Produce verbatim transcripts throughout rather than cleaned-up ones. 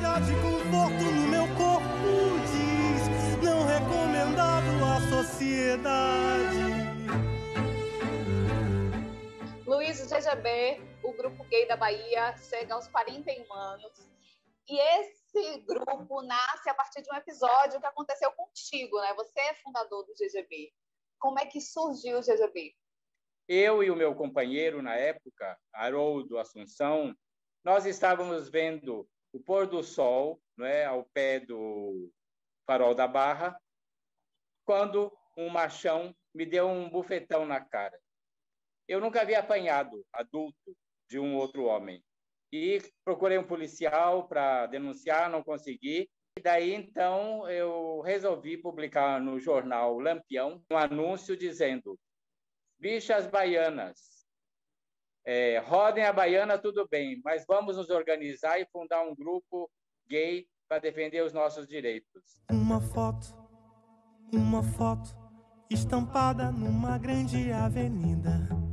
tarja de conforto no meu corpo diz, não recomendado à sociedade. Luiz, o G G B, o Grupo Gay da Bahia, chega aos quarenta e um anos. E esse grupo nasce a partir de um episódio que aconteceu contigo, né? Você é fundador do G G B. Como é que surgiu o G G B? Eu e o meu companheiro, na época, Haroldo Assunção, nós estávamos vendo o pôr do sol, não é, ao pé do Farol da Barra, quando um machão me deu um bufetão na cara. Eu nunca havia apanhado adulto de um outro homem. E procurei um policial para denunciar, não consegui. E daí, então, eu resolvi publicar no jornal Lampião um anúncio dizendo: bichas baianas, é, rodem a baiana, tudo bem, mas vamos nos organizar e fundar um grupo gay para defender os nossos direitos. Uma foto, uma foto estampada numa grande avenida.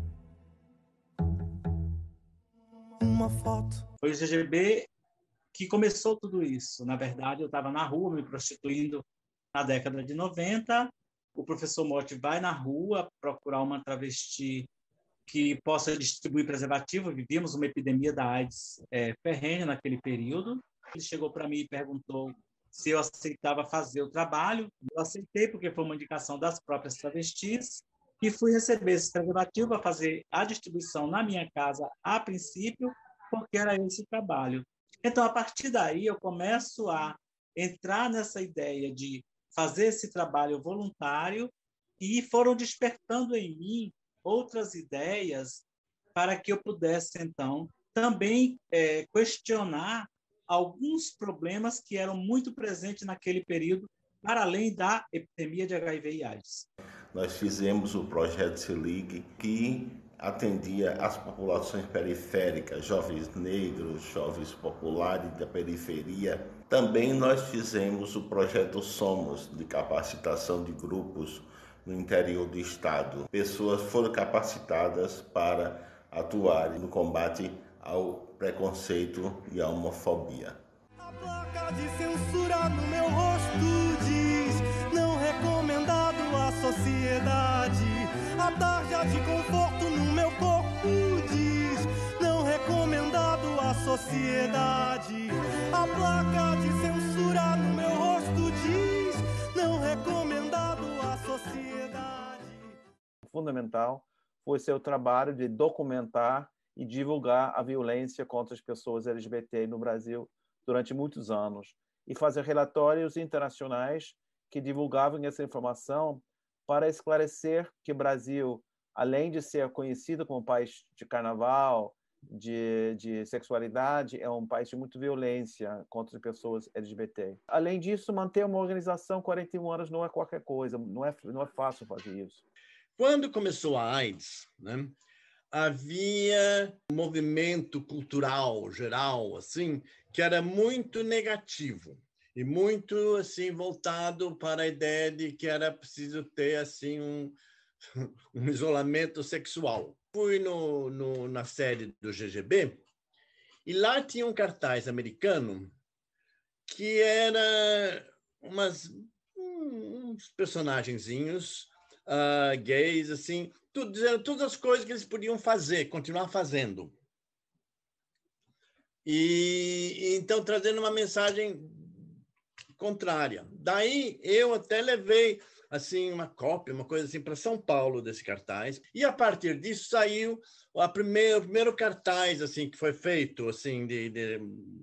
Uma foto. Foi o G G B que começou tudo isso. Na verdade, eu estava na rua me prostituindo na década de noventa. O professor Motti vai na rua procurar uma travesti que possa distribuir preservativo. Vivíamos uma epidemia da AIDS é, ferrenha naquele período. Ele chegou para mim e perguntou se eu aceitava fazer o trabalho. Eu aceitei porque foi uma indicação das próprias travestis e fui receber esse preservativo para fazer a distribuição na minha casa a princípio, porque era esse trabalho. Então, a partir daí, eu começo a entrar nessa ideia de fazer esse trabalho voluntário e foram despertando em mim outras ideias para que eu pudesse, então, também é, questionar alguns problemas que eram muito presentes naquele período, para além da epidemia de H I V e AIDS. Nós fizemos o projeto Se Ligue, que atendia as populações periféricas, jovens negros, jovens populares da periferia. Também nós fizemos o projeto Somos, de capacitação de grupos no interior do estado. Pessoas foram capacitadas para atuar no combate ao preconceito e à homofobia. A placa de censura no meu rosto diz, não recomendado à sociedade. A tarja de conforto no meu corpo diz, não recomendado à sociedade. A placa de censura no meu rosto diz, não recomendado à sociedade. Fundamental foi seu trabalho de documentar e divulgar a violência contra as pessoas L G B T no Brasil durante muitos anos e fazer relatórios internacionais que divulgavam essa informação para esclarecer que o Brasil, além de ser conhecido como um país de carnaval, de, de sexualidade, é um país de muita violência contra as pessoas L G B T. Além disso, manter uma organização quarenta e um anos não é qualquer coisa, não é, não é fácil fazer isso. Quando começou a AIDS, né, havia um movimento cultural geral, assim, que era muito negativo e muito assim voltado para a ideia de que era preciso ter assim um, um isolamento sexual. Fui no, no, na sede do G G B e lá tinha um cartaz americano que era umas, uns personagenzinhos uh, gays, assim, tudo, dizendo todas as coisas que eles podiam fazer, continuar fazendo. E então trazendo uma mensagem contrária. Daí eu até levei assim uma cópia, uma coisa assim para São Paulo desse cartaz. E a partir disso saiu a primeiro, o primeiro cartaz assim que foi feito assim de, de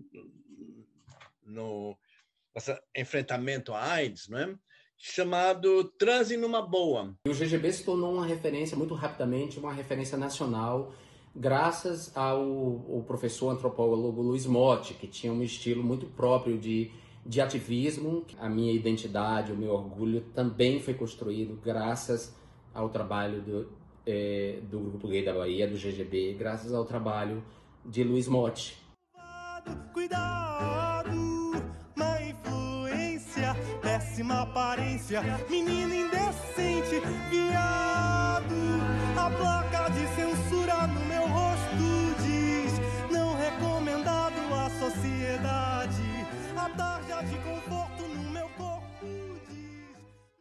no esse enfrentamento à AIDS, não é? Chamado Transe numa Boa. O G G B se tornou uma referência muito rapidamente, uma referência nacional, graças ao, ao professor antropólogo Luiz Motti, que tinha um estilo muito próprio de, de ativismo. A minha identidade, o meu orgulho também foi construído graças ao trabalho do, é, do Grupo Gay da Bahia, do G G B, graças ao trabalho de Luiz Motti. Cuidado, má influência, péssima aparência, menino indecente, viado. A placa de censura no meu rosto diz, não recomendado à sociedade.